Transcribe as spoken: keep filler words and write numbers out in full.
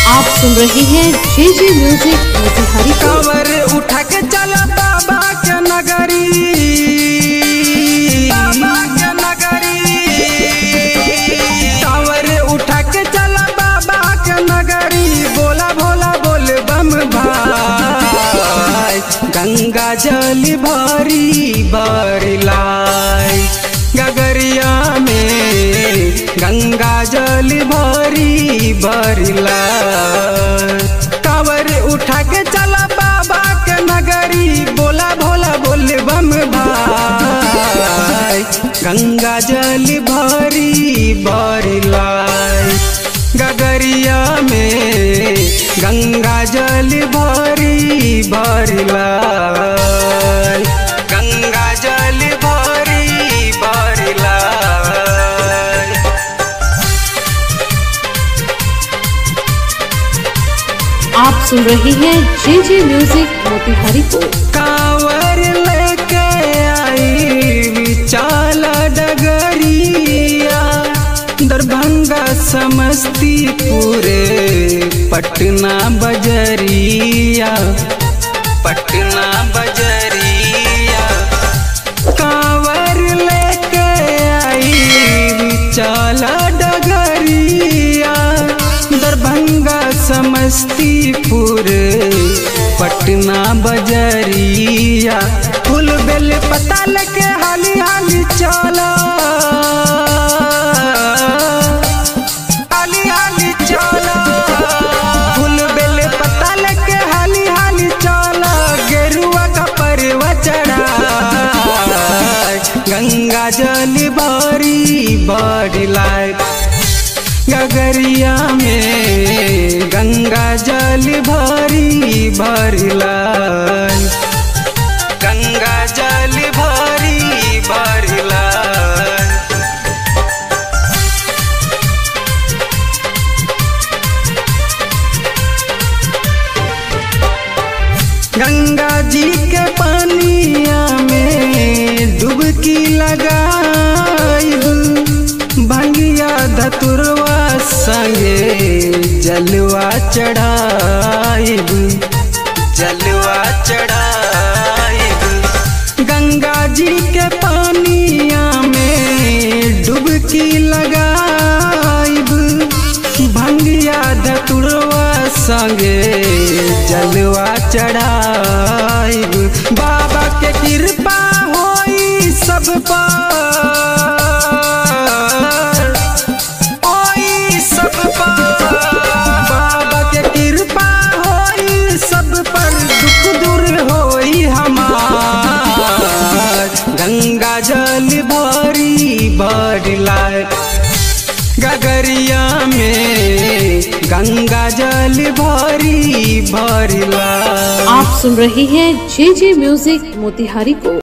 आप सुन रहे हैं जे जे म्यूजिक मोतिहारी। कांवर उठा के चला बाबा के नगरी, बाबा के नगरी। कांवर उठा के चला बाबा के नगरी, बोला भोला बोल बम भाई। गंगा जल भरी बरलाई गगरिया में, गंगा जल भरी बरला। कांवर उठा के चला बाबा के नगरी, बोला भोला बोल बम भाई। गंगा जल भरी बरला गगरिया में, गंगा जल भरी बरला। गंगा जल भरी बरला। आप सुन रहे हैं जे जे म्यूजिक मोतिहारी को। कांवर लेके आई विचाला डगरिया, दरभंगा समस्तीपुर पटना बजरिया, पटना बजरिया। कांवर लेके आई विचाला डगरिया, दरभंगा समस्तीपुर पटना बजरिया। फूल बेल पता लेके हाली हाली चला, हाली हाली चला। फूल बेल पता लेके हाली हाली चला, गेरुआ का परवा चढ़ा। गंगा जल भरी बरलाई गगरिया में, गंगा जल भरी बरला। गंगा जल भरी बरला। गंगा जी के पानिया में डुबकी लगाइब, भंगिया धतुरवा संगे जलवा चढ़ाइब, जलवा चढ़ाइब। गंगा जी के पानिया में डुबकी लगाइब, भंगिया धतुरवा संगे जलवा चढ़ाइब। बाबा के कृपा होई सब पर, होई सब पर। बाबा के कृपा होई सब पर, दुख दूर होई हमार। गंगा जल भरी बरलाई गगरिया में, गंगा जल भरी बरला। आप सुन रहे हैं जे जे म्यूजिक मोतिहारी को।